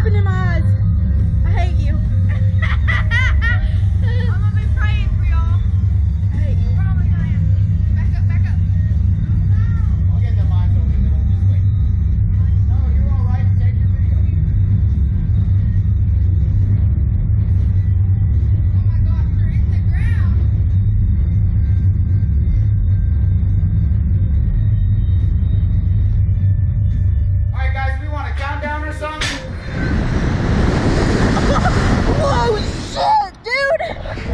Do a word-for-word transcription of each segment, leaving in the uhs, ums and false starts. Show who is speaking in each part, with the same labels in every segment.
Speaker 1: laughing in my eyes. I hate you.
Speaker 2: I'm gonna be praying for y'all.
Speaker 1: I hate you.
Speaker 2: Hold on, wait, I am. Back up, back up.
Speaker 3: I'll get the lines over there. Just wait. No, you're all right. Take your video.
Speaker 2: Oh my gosh, we're in the ground.
Speaker 3: All right, guys, we want a countdown or something?
Speaker 1: Whoa, shit, dude!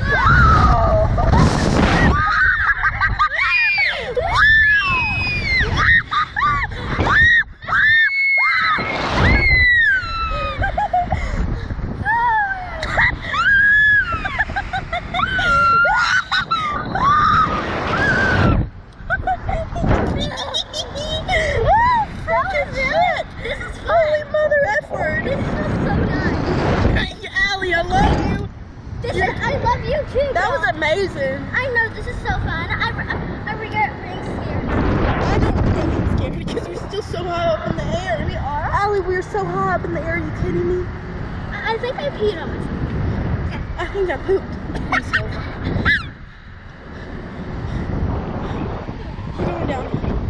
Speaker 1: Holy mother effort!
Speaker 4: This is so nice.
Speaker 1: Allie, I love you.
Speaker 4: This is, I love you too.
Speaker 1: That
Speaker 4: girl.
Speaker 1: was amazing.
Speaker 4: I know, this is so fun. I, I, I regret being scared.
Speaker 1: I don't think I'm scared because we're still so high up in the air.
Speaker 4: We are?
Speaker 1: Allie, we're so high up in the air. Are you kidding me?
Speaker 4: I, I think I peed on myself.
Speaker 1: I think I pooped. I'm so high. You're going down.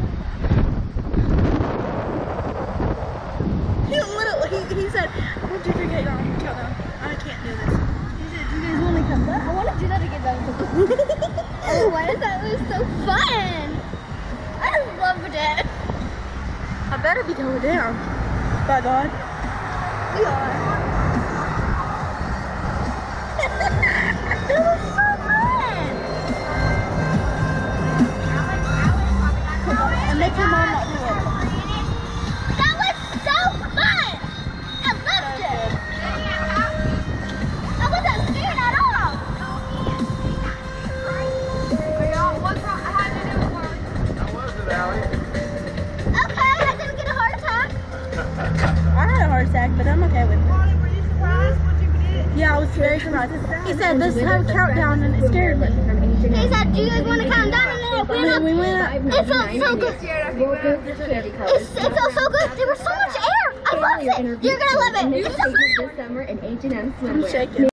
Speaker 1: He literally, he, he said, one, two, three, countdown, countdown. I can't do this. He said, do you guys want to come back?
Speaker 4: I want to do that again though. Oh, why is that? It was so fun. I loved it.
Speaker 1: I better be going down. By God.
Speaker 4: We are. That was so fun.
Speaker 1: And make your mom not do it.
Speaker 4: That was so fun. I loved it. I wasn't scared at all.
Speaker 2: Y'all, what's wrong? How did it work?
Speaker 3: How was it, Allie?
Speaker 4: Okay, I didn't get a heart attack.
Speaker 1: I had a heart attack, but I'm okay with it.
Speaker 2: Molly, were you surprised what you did?
Speaker 1: Yeah, I was very surprised. He said, let's have a countdown, and it scared me.
Speaker 4: He said, do you guys want to count down? And then it went up.
Speaker 1: We went up.
Speaker 4: It felt so good. It's, it felt so good. There was so much air. I loved it. You're going to love it. It's so fun.
Speaker 5: This summer in H and M
Speaker 1: I'm
Speaker 5: swimwear.
Speaker 1: shaking.